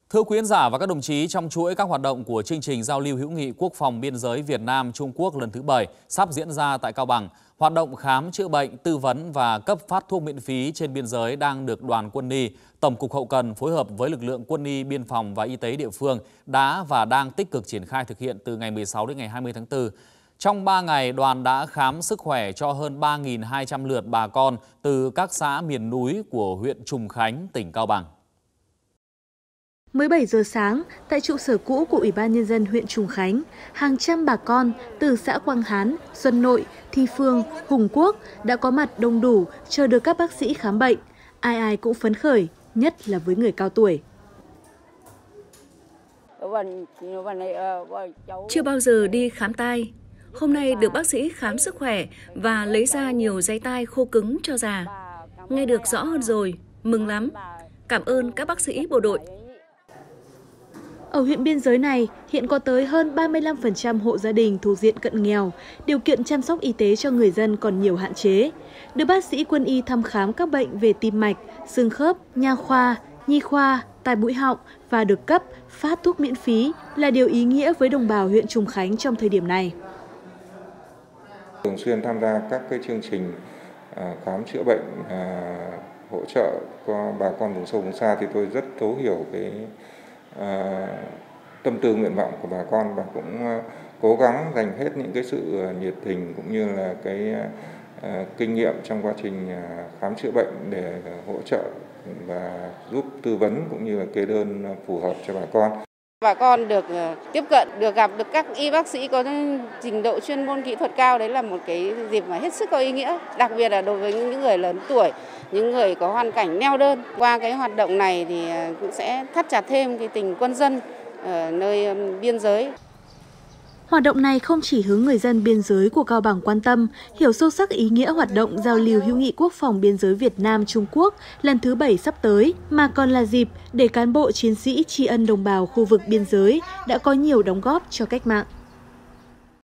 Thưa quý khán giả và các đồng chí, trong chuỗi các hoạt động của chương trình giao lưu hữu nghị quốc phòng biên giới Việt Nam Trung Quốc lần thứ 7 sắp diễn ra tại Cao Bằng, hoạt động khám chữa bệnh, tư vấn và cấp phát thuốc miễn phí trên biên giới đang được Đoàn Quân y, Tổng cục Hậu cần phối hợp với lực lượng quân y, biên phòng và y tế địa phương đã và đang tích cực triển khai thực hiện từ ngày 16 đến ngày 20 tháng 4. Trong 3 ngày, đoàn đã khám sức khỏe cho hơn 3.200 lượt bà con từ các xã miền núi của huyện Trùng Khánh, tỉnh Cao Bằng. Mới 7 giờ sáng, tại trụ sở cũ của Ủy ban Nhân dân huyện Trùng Khánh, hàng trăm bà con từ xã Quang Hán, Xuân Nội, Thi Phương, Hùng Quốc đã có mặt đông đủ chờ được các bác sĩ khám bệnh. Ai ai cũng phấn khởi, nhất là với người cao tuổi. Chưa bao giờ đi khám tai. Hôm nay được bác sĩ khám sức khỏe và lấy ra nhiều giấy tai khô cứng cho già. Nghe được rõ hơn rồi, mừng lắm. Cảm ơn các bác sĩ bộ đội. Ở huyện biên giới này, hiện có tới hơn 35% hộ gia đình thuộc diện cận nghèo, điều kiện chăm sóc y tế cho người dân còn nhiều hạn chế. Được bác sĩ quân y thăm khám các bệnh về tim mạch, xương khớp, nha khoa, nhi khoa, tai mũi họng và được cấp, phát thuốc miễn phí là điều ý nghĩa với đồng bào huyện Trùng Khánh trong thời điểm này. Thường xuyên tham gia các cái chương trình khám chữa bệnh, hỗ trợ cho bà con vùng sâu vùng xa thì tôi rất thấu hiểu cái tâm tư nguyện vọng của bà con và cũng cố gắng dành hết những cái sự nhiệt tình cũng như là cái kinh nghiệm trong quá trình khám chữa bệnh để hỗ trợ và giúp tư vấn cũng như là kê đơn phù hợp cho bà con. Bà con được tiếp cận, được gặp được các y bác sĩ có trình độ chuyên môn kỹ thuật cao, đấy là một cái dịp mà hết sức có ý nghĩa, đặc biệt là đối với những người lớn tuổi, những người có hoàn cảnh neo đơn. Qua cái hoạt động này thì cũng sẽ thắt chặt thêm cái tình quân dân ở nơi biên giới. Hoạt động này không chỉ hướng người dân biên giới của Cao Bằng quan tâm, hiểu sâu sắc ý nghĩa hoạt động giao lưu hữu nghị quốc phòng biên giới Việt Nam Trung Quốc lần thứ 7 sắp tới, mà còn là dịp để cán bộ chiến sĩ tri ân đồng bào khu vực biên giới đã có nhiều đóng góp cho cách mạng.